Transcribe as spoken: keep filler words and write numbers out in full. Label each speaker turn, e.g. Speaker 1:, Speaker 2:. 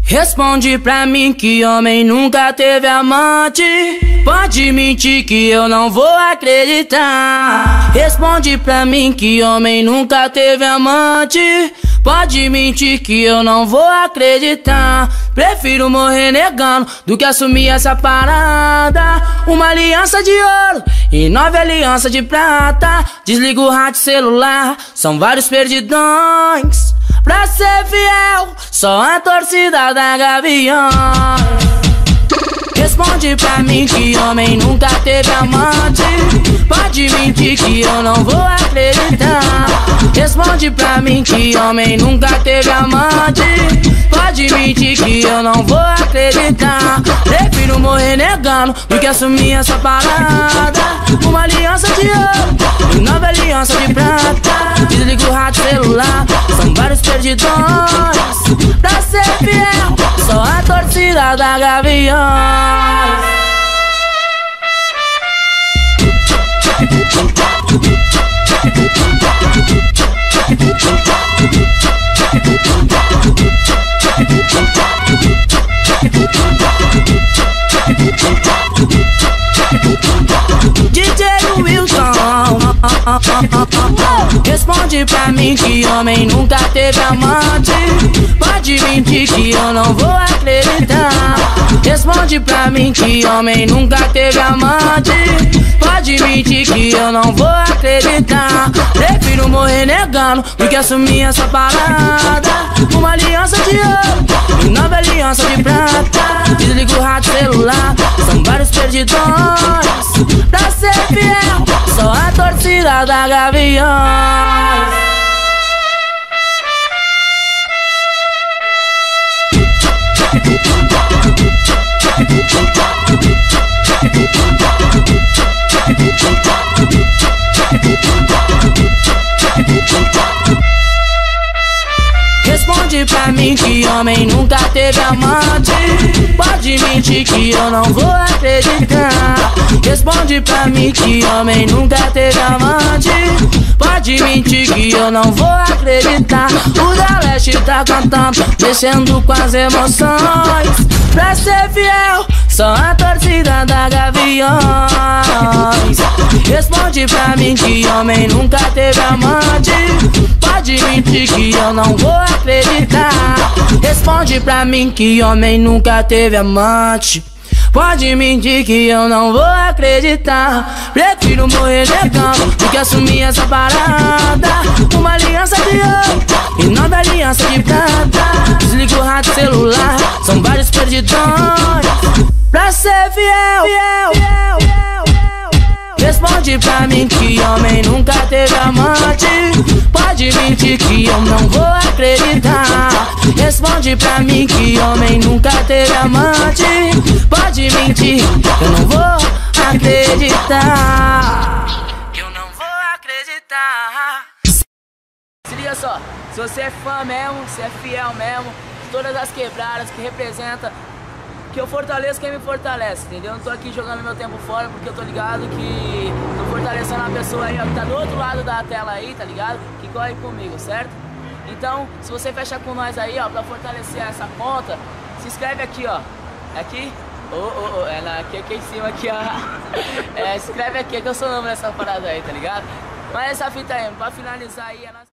Speaker 1: Responde pra mim que homem nunca teve amante. Pode mentir que eu não vou acreditar. Responde pra mim que homem nunca teve amante. Pode mentir que eu não vou acreditar. Prefiro morrer negando do que assumir essa parada. Uma aliança de ouro e nove alianças de prata. Desliga o rádio celular, são vários perdidões. Pra ser fiel, só a torcida da Gavião. Responde pra mim que homem nunca teve amante. Pode mentir que eu não vou acreditar. Responde pra mim que homem nunca teve amante. Pode mentir que eu não vou acreditar. Prefiro morrer negando do que assumir essa parada. Uma aliança de ouro e nova aliança de prata. Desliga o rádio celular, são vários perdidões. Pra ser fiel, só a torcida da Gavião. D J Wilson, responde pra mim que homem nunca teve amante. Pode mentir que eu não vou acreditar. Responde pra mim que homem nunca teve amante. Pode mentir que eu não vou acreditar. Prefiro morrer negando do que assumir essa parada. Uma aliança de ouro e nova aliança de prata. Desliga o rádio celular, são vários perdidões. Pra ser fiel, só a torcida da Gavião. Responde pra mim que homem nunca teve amante. Pode mentir que eu não vou acreditar. Responde pra mim que homem nunca teve amante. Pode mentir que eu não vou acreditar. O da Leste tá cantando, mexendo com as emoções. Pra ser fiel, só a torcida da Gaviões. Responde pra mim que homem nunca teve amante. Pode mentir que eu não vou acreditar. Responde pra mim que homem nunca teve amante. Pode mentir que eu não vou acreditar. Prefiro morrer negando do que assumir essa parada. Uma aliança de ouro e nova aliança de prata. Desliga o rádio celular, são vários perdidões. Pra ser fiel, fiel, fiel, fiel. Responde pra mim que homem nunca teve amante. Pode mentir que eu não vou acreditar. Responde pra mim que homem nunca teve amante. Pode mentir, eu não vou acreditar. Eu não vou acreditar. Se liga só, se você é fã mesmo, se é fiel mesmo, todas as quebradas que representa, que eu fortaleço quem me fortalece, entendeu? Eu não tô aqui jogando meu tempo fora porque eu tô ligado que tô fortalecendo a pessoa aí, ó, que tá do outro lado da tela aí, tá ligado? Que corre comigo, certo? Então, se você fecha com nós aí, ó, pra fortalecer essa conta, se inscreve aqui, ó. Aqui? Ô, ô, ô, é na, aqui, aqui em cima, aqui, ó. É, se inscreve aqui que eu sou novo nessa parada aí, tá ligado? Mas essa fita aí, pra finalizar aí, é nossa...